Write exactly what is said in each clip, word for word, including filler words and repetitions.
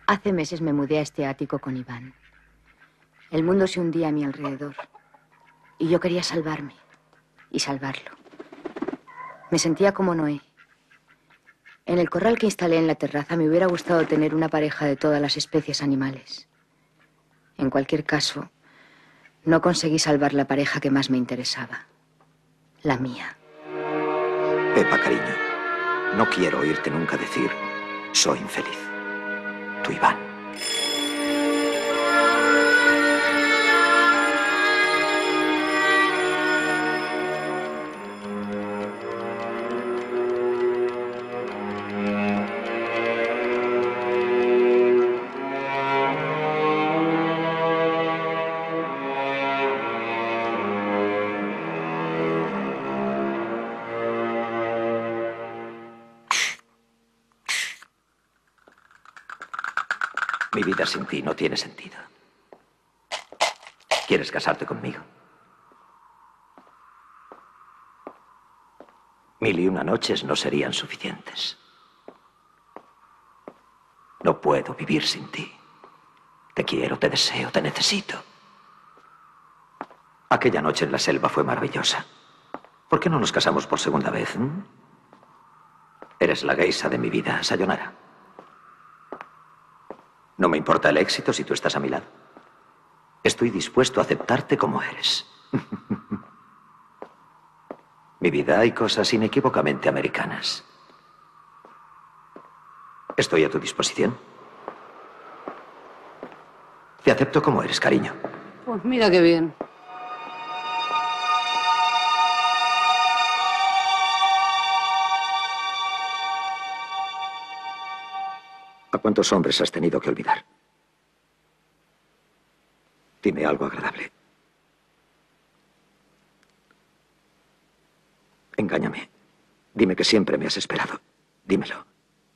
Hace meses me mudé a este ático con Iván. El mundo se hundía a mi alrededor. Y yo quería salvarme. Y salvarlo. Me sentía como Noé. En el corral que instalé en la terraza me hubiera gustado tener una pareja de todas las especies animales. En cualquier caso, no conseguí salvar la pareja que más me interesaba. La mía. Pepa, cariño, no quiero oírte nunca decir soy infeliz. Tu Iván. Mi vida sin ti no tiene sentido. ¿Quieres casarte conmigo? Mil y una noches no serían suficientes. No puedo vivir sin ti. Te quiero, te deseo, te necesito. Aquella noche en la selva fue maravillosa. ¿Por qué no nos casamos por segunda vez? ¿Mm? Eres la geisha de mi vida, sayonara. No me importa el éxito si tú estás a mi lado. Estoy dispuesto a aceptarte como eres. Mi vida, hay cosas inequívocamente americanas. Estoy a tu disposición. Te acepto como eres, cariño. Pues mira qué bien. ¿A cuántos hombres has tenido que olvidar? Dime algo agradable. Engáñame. Dime que siempre me has esperado. Dímelo.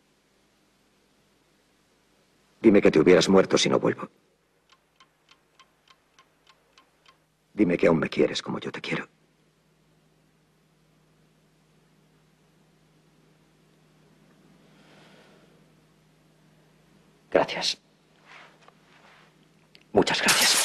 Dime que te hubieras muerto si no vuelvo. Dime que aún me quieres como yo te quiero. Gracias. Muchas gracias.